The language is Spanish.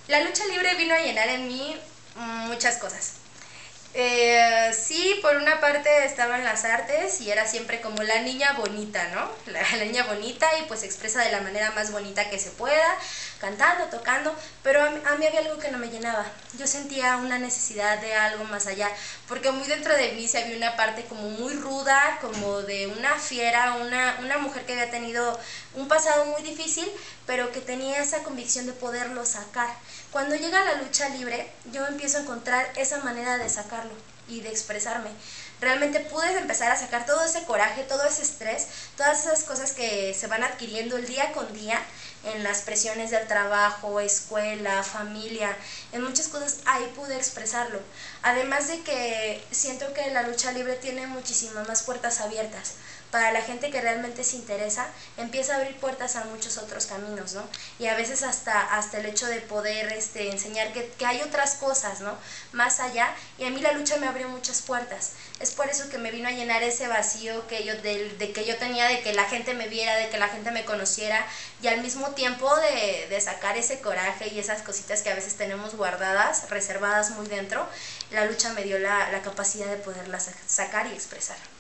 La lucha libre vino a llenar en mí muchas cosas. Sí, por una parte estaban las artes y era siempre como la niña bonita, ¿no? La niña bonita y pues se expresa de la manera más bonita que se pueda, cantando, tocando, pero a mí había algo que no me llenaba. Yo sentía una necesidad de algo más allá, porque muy dentro de mí se había una parte como muy ruda, como de una fiera, una mujer que había tenido un pasado muy difícil, pero que tenía esa convicción de poderlo sacar. Cuando llega la lucha libre, yo empiezo a encontrar esa manera de sacarlo y de expresarme. Realmente pude empezar a sacar todo ese coraje, todo ese estrés, todas esas cosas que se van adquiriendo el día con día en las presiones del trabajo, escuela, familia, en muchas cosas ahí pude expresarlo. Además de que siento que la lucha libre tiene muchísimas más puertas abiertas. Para la gente que realmente se interesa, empieza a abrir puertas a muchos otros caminos, ¿no? Y a veces hasta el hecho de poder enseñar que hay otras cosas, ¿no? Más allá, y a mí la lucha me abrió muchas puertas. Es por eso que me vino a llenar ese vacío que de que yo tenía, de que la gente me viera, de que la gente me conociera, y al mismo tiempo de sacar ese coraje y esas cositas que a veces tenemos guardadas, reservadas muy dentro. La lucha me dio la capacidad de poderlas sacar y expresar.